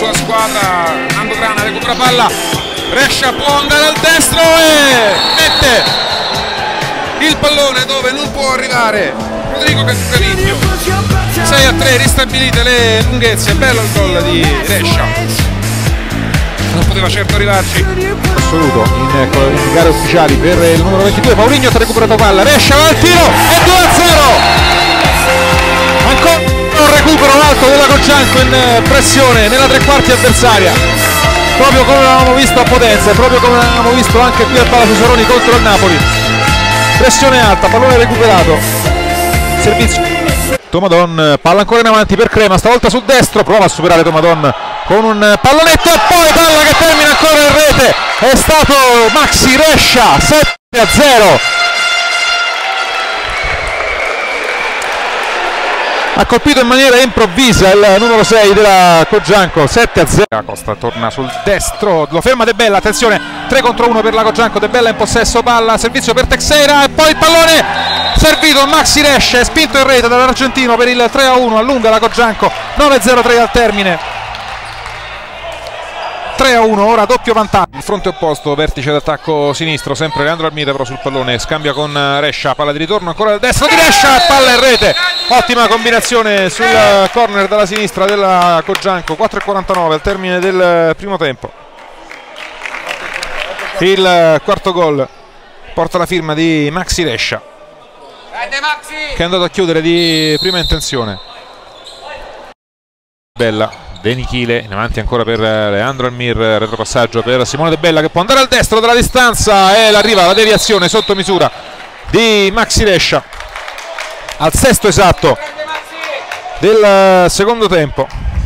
sua squadra. Nando Grana recupera palla, Brescia può andare al destro e mette il pallone dove non può arrivare Rodrigo Caniglio. 6-3, ristabilite le lunghezze. Bello il gol di Brescia, non poteva certo arrivarci. Assoluto in gare ufficiali per il numero 22. Paulinho ha recuperato palla, Brescia va al tiro e 2-0. Ancora un recupero alto della Coggianco in pressione nella tre quarti avversaria, proprio come avevamo visto a Potenza e proprio come avevamo visto anche qui al Palazzo Soroni contro il Napoli. Pressione alta, pallone recuperato, servizio. Tomadon, palla ancora in avanti per Crema, stavolta sul destro, prova a superare Tomadon con un pallonetto e poi palla che termina ancora in rete. È stato Maxi Brescia, 7-0. Ha colpito in maniera improvvisa il numero 6 della Coggianco, 7-0. Costa torna sul destro, lo ferma De Bella, attenzione, 3 contro 1 per la Coggianco. De Bella in possesso palla, servizio per Teixeira e poi il pallone servito. Maxi Brescia è spinto in rete dall'argentino per il 3-1, allunga la Coggianco, 9-0-3 al termine. 3-1, ora doppio vantaggio. Il fronte opposto, vertice d'attacco sinistro, sempre Leandro Almida però sul pallone, scambia con Brescia, palla di ritorno ancora al destro di Brescia, palla in rete. Ottima combinazione sul corner dalla sinistra della Coggianco. 4:49 al termine del primo tempo. Il quarto gol porta la firma di Maxi Brescia, che è andato a chiudere di prima intenzione. Bella, De Nichile in avanti ancora per Leandro Almir, retropassaggio per Simone De Bella che può andare al destro dalla distanza e arriva la deviazione sotto misura di Maxi Brescia al sesto esatto del secondo tempo.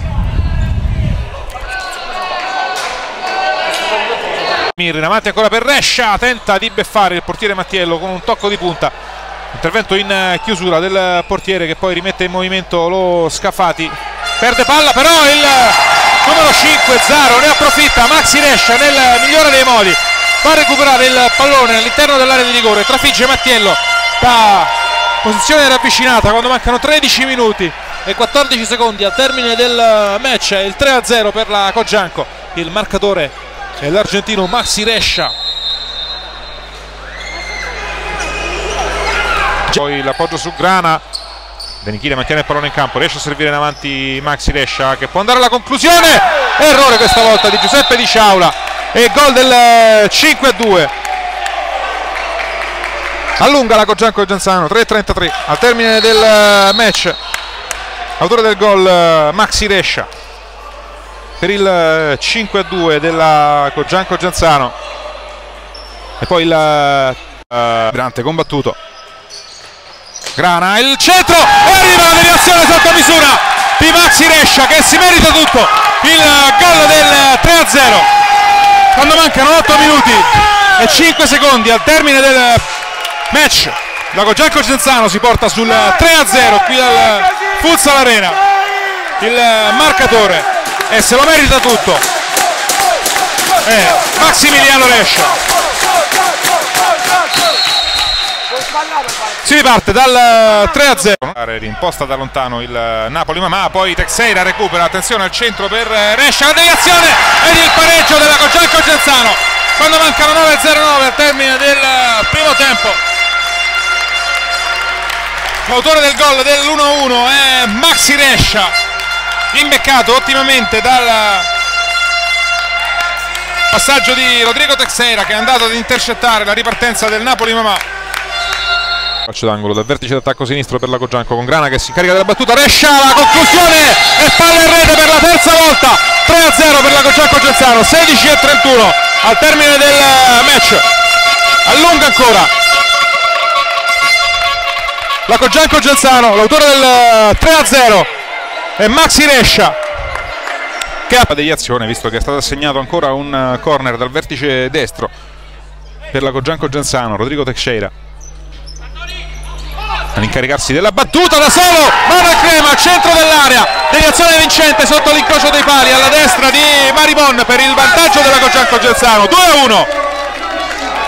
Almir in avanti ancora per Brescia, tenta di beffare il portiere Mattiello con un tocco di punta, intervento in chiusura del portiere che poi rimette in movimento lo Scafati. Perde palla però il numero 5 Zaro ne approfitta. Maxi Brescia nel migliore dei modi fa recuperare il pallone all'interno dell'area di rigore, trafigge Mattiello da posizione ravvicinata quando mancano 13 minuti e 14 secondi al termine del match. Il 3-0 per la Coggianco, il marcatore è l'argentino Maxi Brescia. Poi l'appoggio su Grana, De Nichile mantiene il pallone in campo, riesce a servire in avanti Maxi Brescia che può andare alla conclusione. Errore questa volta di Giuseppe Di Sciaula e gol del 5-2. Allunga la Coggianco Genzano, 3:33 al termine del match. Autore del gol Maxi Brescia per il 5-2 della Coggianco Genzano. E poi il vibrante combattuto. Grana, il centro e arriva la deviazione sotto misura di Maxi Brescia che si merita tutto. Il gol del 3-0 quando mancano 8 minuti e 5 secondi al termine del match. La Coggianco Genzano si porta sul 3-0 qui al Futsal Arena. Il marcatore e se lo merita tutto è Maximiliano Brescia. Si riparte dal 3-0. Rimposta da lontano il Napoli Mamà, poi Teixeira recupera, attenzione al centro per Brescia, la deviazione ed il pareggio della Coggianco Genzano quando mancano 9:09 al termine del primo tempo. L'autore del gol dell'1-1 è Maxi Brescia, imbeccato ottimamente dal passaggio di Rodrigo Teixeira che è andato ad intercettare la ripartenza del Napoli Mamà. Calcio d'angolo dal vertice d'attacco sinistro per la Coggianco con Grana che si incarica della battuta. Brescia, la conclusione e palla in rete per la terza volta. 3-0 per la Coggianco Genzano, 16:31 al termine del match. Allunga ancora la Coggianco Genzano, l'autore del 3-0 è Maxi Brescia che ha deviazione visto che è stato assegnato ancora un corner dal vertice destro per la Coggianco Genzano. Rodrigo Teixeira ad incaricarsi della battuta da solo, mano a Crema al centro dell'area, deviazione vincente sotto l'incrocio dei pali alla destra di Maribon per il vantaggio della Coggianco Genzano. 2-1,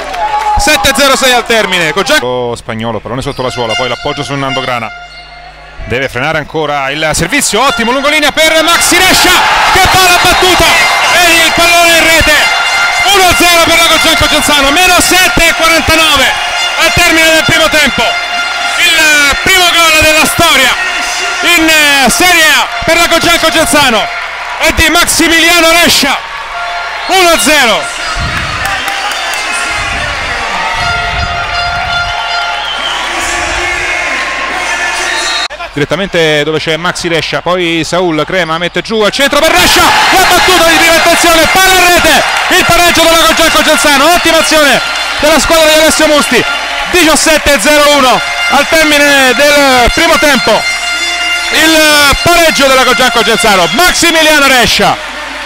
7:06 al termine. Coggianco spagnolo, pallone sotto la suola, poi l'appoggio su Nando Grana Deve frenare ancora il servizio, ottimo lungolinea per Maxi Rescia, che palla battuta e il pallone in rete. 1-0 per la Cogencco Genzano, meno 7:49 al termine del primo tempo. Il primo gol della storia in Serie A per la Cogencco Genzano è di Maximiliano Rescia. 1-0. Direttamente dove c'è Maxi Rescia, poi Saul Crema mette giù al centro per Rescia, la battuta di prima intenzione, palla in rete, il pareggio della Cogencco Genzano, ottima azione della squadra di Alessio Musti. 17:01 al termine del primo tempo, il pareggio della Cogencco Genzano, Maximiliano Rescia.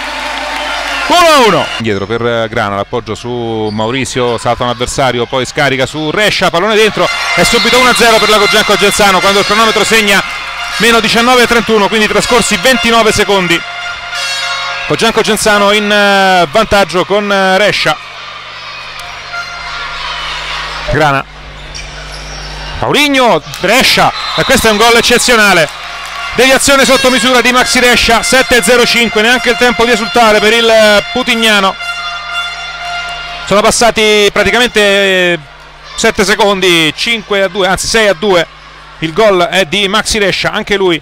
1-1. Indietro per Grana, l'appoggio su Maurizio, salta un avversario, poi scarica su Rescia, pallone dentro, è subito 1-0 per la Cogencco Genzano quando il cronometro segna meno 19:31, quindi trascorsi 29 secondi. Cogencco Genzano in vantaggio con Rescia. Grana, Paurigno, Rescia, e questo è un gol eccezionale. Deviazione sotto misura di Maxi Rescia, 7:05, neanche il tempo di esultare per il Putignano. Sono passati praticamente 7 secondi, 5-2, anzi 6-2. Il gol è di Maxi Rescia, anche lui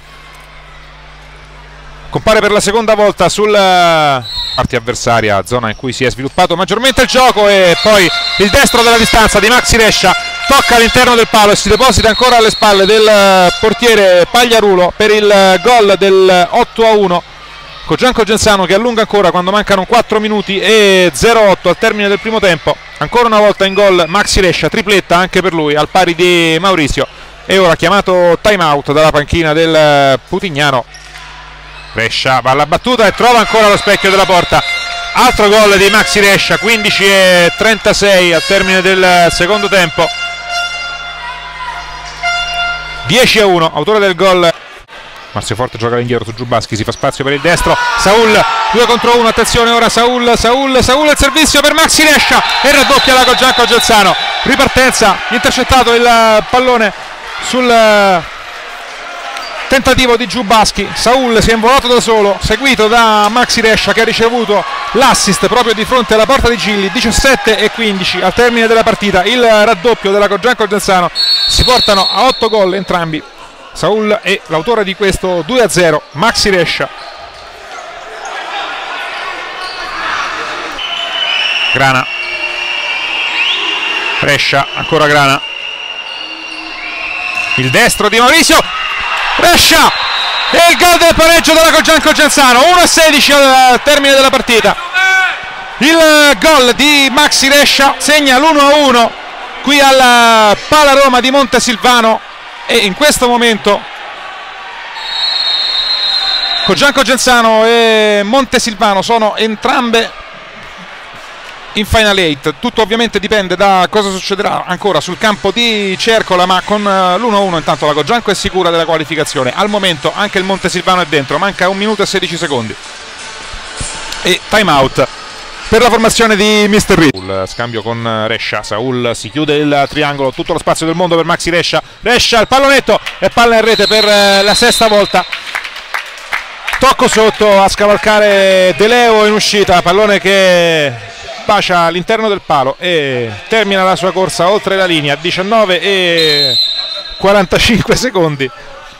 compare per la seconda volta sulla parte avversaria, zona in cui si è sviluppato maggiormente il gioco, e poi il destro della distanza di Maxi Rescia tocca all'interno del palo e si deposita ancora alle spalle del portiere Pagliarulo per il gol del 8-1. Cogencco Genzano che allunga ancora quando mancano 4 minuti e 0-8 al termine del primo tempo. Ancora una volta in gol Maxi Rescia, tripletta anche per lui al pari di Maurizio, e ora chiamato time out dalla panchina del Putignano. Rescia va alla battuta e trova ancora lo specchio della porta. Altro gol di Maxi Rescia, 15:36 al termine del secondo tempo. 10-1, autore del gol Marzio Forte, gioca all'indietro su Giubaschi, si fa spazio per il destro, Saul 2 contro 1, attenzione ora Saul, il servizio per Maxi Rescia e raddoppia la Cogencco Genzano. Ripartenza, intercettato il pallone sul tentativo di Giubaschi. Saul si è involato da solo, seguito da Maxi Rescia che ha ricevuto l'assist proprio di fronte alla porta di Gilli. 17:15 al termine della partita, il raddoppio della Cogencco Genzano. Si portano a 8 gol entrambi, Saul e l'autore di questo 2-0 Maxi Rescia. Grana, Rescia, ancora Grana, il destro di Maurizio, Rescia e il gol del pareggio della Cogencco Genzano. 1:16 al termine della partita, il gol di Maxi Rescia segna l'1-1 qui alla Pala Roma di Montesilvano, e in questo momento Cogencco Genzano e Montesilvano sono entrambe in Final 8. Tutto ovviamente dipende da cosa succederà ancora sul campo di Cercola, ma con l'1-1 intanto la Cogencco è sicura della qualificazione. Al momento anche il Montesilvano è dentro, manca 1 minuto e 16 secondi e time out per la formazione di Mr. Reed. Scambio con Rescia, Saul si chiude il triangolo, tutto lo spazio del mondo per Maxi Rescia, Rescia il pallonetto e palla in rete per la 6ª volta. Tocco sotto a scavalcare De Leo in uscita, pallone che bacia all'interno del palo e termina la sua corsa oltre la linea. 19:45 secondi,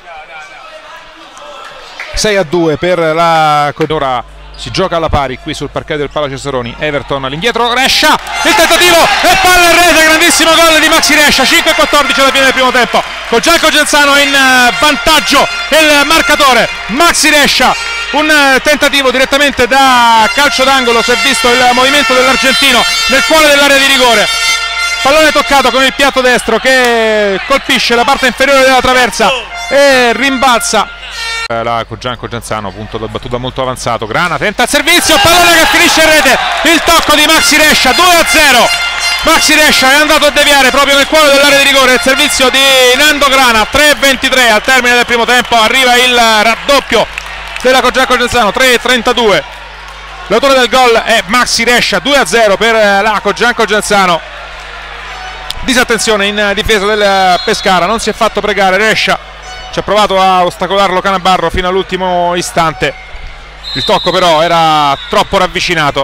6-2 per la Ora si gioca alla pari qui sul parquet del Pala Cesaroni. Everton all'indietro, Rescia, il tentativo e palla in rete, grandissimo gol di Maxi Rescia. 5:14 alla fine del primo tempo, Cogencco Genzano in vantaggio il marcatore. Maxi Rescia, un tentativo direttamente da calcio d'angolo, si è visto il movimento dell'argentino nel cuore dell'area di rigore, pallone toccato con il piatto destro che colpisce la parte inferiore della traversa e rimbalza. La Cogencco Genzano, punto da battuta molto avanzato. Grana tenta il servizio, pallone che finisce in rete, il tocco di Maxi Rescia. 2-0, Maxi Rescia è andato a deviare proprio nel cuore dell'area di rigore, il servizio di Nando Grana. 3:23 al termine del primo tempo, arriva il raddoppio della Cogencco Genzano. 3:32, l'autore del gol è Maxi Rescia. 2-0 per la Cogencco Genzano. Disattenzione in difesa del Pescara, non si è fatto pregare Rescia ci ha provato a ostacolarlo Canabarro fino all'ultimo istante, il tocco però era troppo ravvicinato.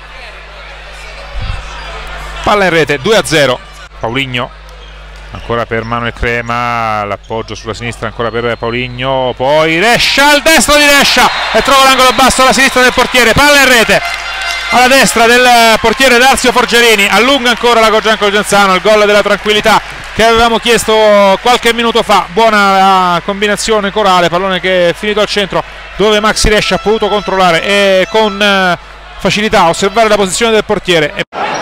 Palla in rete, 2-0. Paulinho ancora per Manuel Crema, l'appoggio sulla sinistra ancora per Paulinho, poi Rescia al destro di Rescia e trova l'angolo basso alla sinistra del portiere, palla in rete alla destra del portiere Darzio Forgerini, allunga ancora la Cogianco Genzano, il gol della tranquillità che avevamo chiesto qualche minuto fa. Buona la combinazione corale, pallone che è finito al centro dove Maxi Rescia ha potuto controllare e con facilità osservare la posizione del portiere.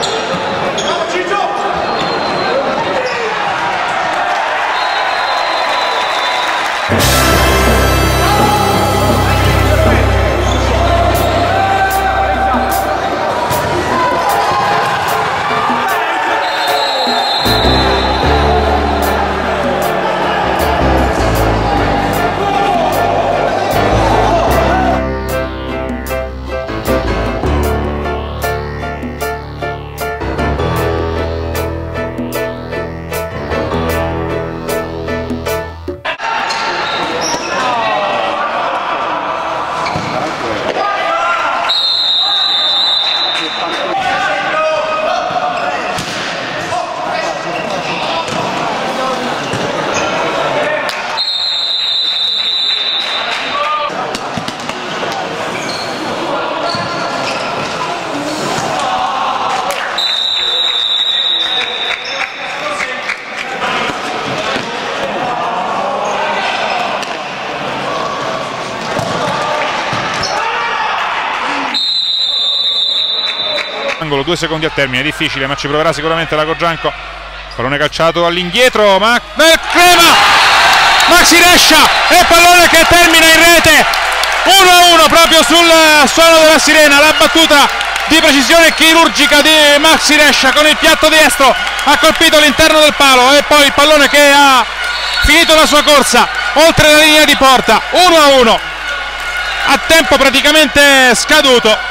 Angolo, 2 secondi a termine, difficile ma ci proverà sicuramente la Cogianco. Pallone calciato all'indietro, ma Crema, Maxi Rescia e pallone che termina in rete, 1-1 proprio sul suono della sirena. La battuta di precisione chirurgica di Maxi Rescia con il piatto destro ha colpito l'interno del palo e poi il pallone che ha finito la sua corsa oltre la linea di porta. 1-1 a tempo praticamente scaduto.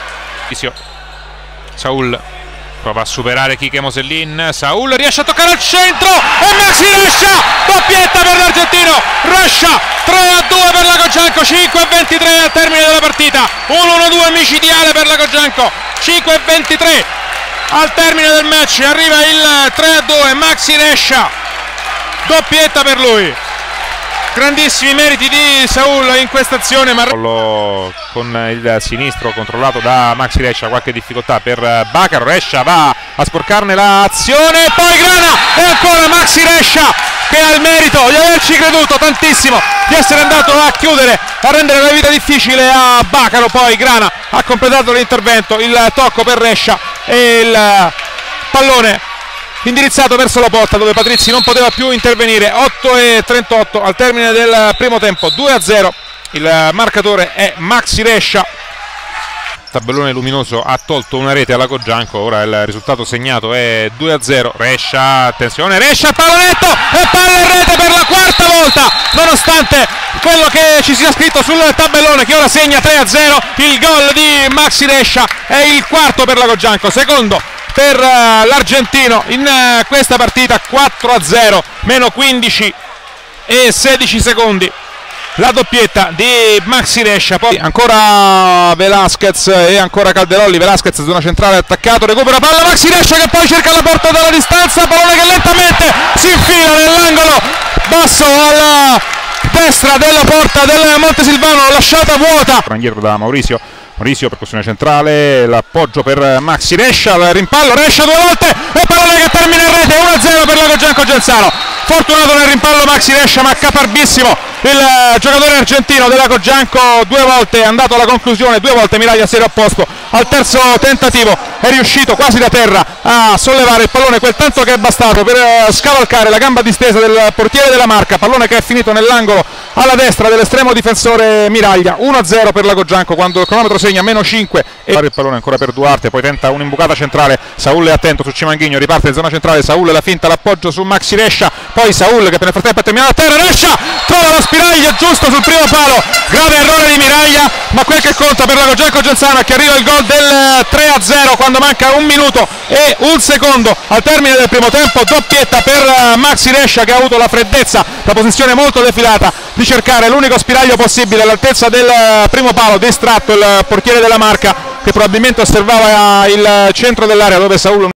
Saul prova a superare Kike Mosellin, Saul riesce a toccare al centro e Maxi Rescia, doppietta per l'argentino, Rescia 3-2 per la Cogianco, 5-23 al termine della partita, 1-1-2 micidiale per la Cogianco, 5-23 al termine del match, arriva il 3-2, Maxi Rescia, doppietta per lui. Grandissimi meriti di Saul in questa azione, ma con il sinistro controllato da Maxi Rescia, qualche difficoltà per Bacaro, Rescia va a sporcarne l'azione, poi Grana e ancora Maxi Rescia che ha il merito di averci creduto tantissimo, di essere andato a chiudere, a rendere la vita difficile a Bacaro, poi Grana ha completato l'intervento, il tocco per Rescia e il pallone indirizzato verso la porta dove Patrizzi non poteva più intervenire. 8:38 al termine del primo tempo, 2-0, il marcatore è Maxi Rescia. Tabellone luminoso ha tolto una rete alla Cogianco, ora il risultato segnato è 2-0. Rescia, attenzione, Rescia, pallonetto e palla in rete per la quarta volta, nonostante quello che ci sia scritto sul tabellone che ora segna 3-0. Il gol di Maxi Rescia è il quarto per la Cogianco, secondo per l'argentino in questa partita, 4-0, meno 15 e 16 secondi la doppietta di Maxi Rescia. Poi ancora Velasquez e ancora Calderolli, Velasquez zona centrale attaccato, recupera palla Maxi Rescia che poi cerca la porta dalla distanza, pallone che lentamente si infila nell'angolo basso alla destra della porta del Montesilvano, lasciata vuota. Indietro da Maurizio, percussione centrale, l'appoggio per Maxi Rescia, il rimpallo, Rescia 2 volte e pallone che termina in rete, 1-0 per la Cogianco Genzano. Fortunato nel rimpallo Maxi Rescia, ma caparbissimo il giocatore argentino della Cogianco, 2 volte è andato alla conclusione, 2 volte Miraglia si era opposto, al terzo tentativo è riuscito quasi da terra a sollevare il pallone quel tanto che è bastato per scavalcare la gamba distesa del portiere della Marca, pallone che è finito nell'angolo alla destra dell'estremo difensore Miraglia. 1-0 per la Cogianco quando il cronometro segna meno 5 e il pallone ancora per Duarte, poi tenta un'imbucata centrale, Saul è attento su Cimanghigno, riparte in zona centrale, Saul la finta, l'appoggio su Maxi Rescia, poi Saul che per nel frattempo è terminato a terra, Rescia trova lo spiraglio Miraglia giusto sul primo palo, grave errore di Miraglia, ma quel che conta per la Cogelco Genzano è che arriva il gol del 3-0 quando manca 1 minuto e 1 secondo al termine del primo tempo. Doppietta per Maxi Rescia, che ha avuto la freddezza, la posizione molto defilata di cercare l'unico spiraglio possibile all'altezza del primo palo, distratto il portiere della Marca, che probabilmente osservava il centro dell'area dove Saul